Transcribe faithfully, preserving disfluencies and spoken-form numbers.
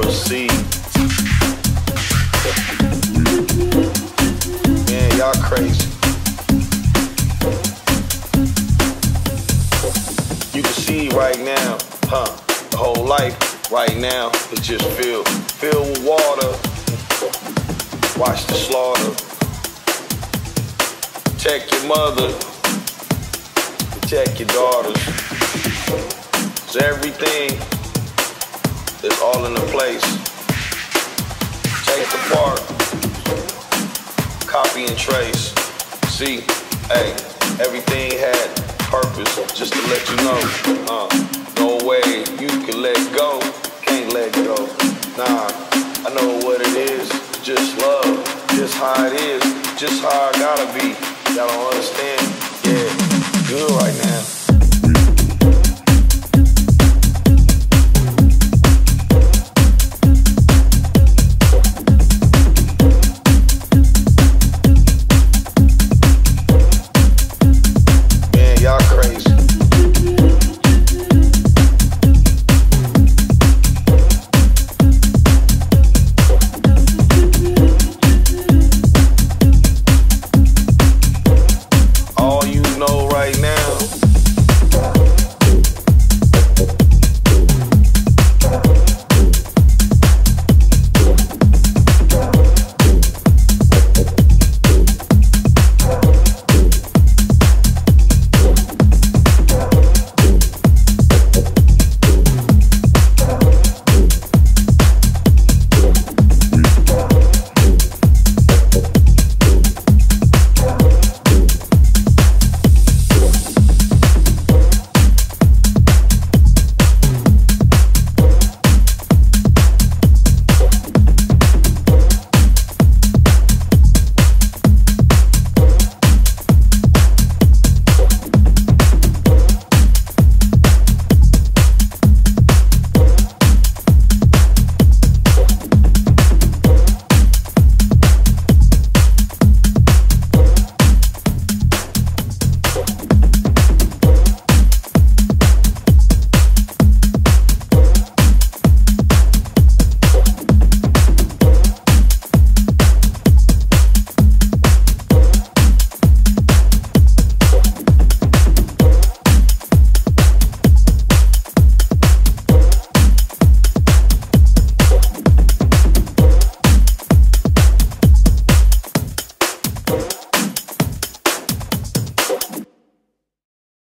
see. Man, y'all crazy. You can see right now, huh? The whole life right now is just filled, filled with water. Watch the slaughter. Protect your mother. Protect your daughters. 'Cause everything is all in a place. Take apart. Copy and trace. See, hey, everything had purpose, just to let you know. Uh, no way you can let go. Can't let go. Nah, I know what it is. Just love. Just how it is. Just how I gotta be. Y'all don't understand.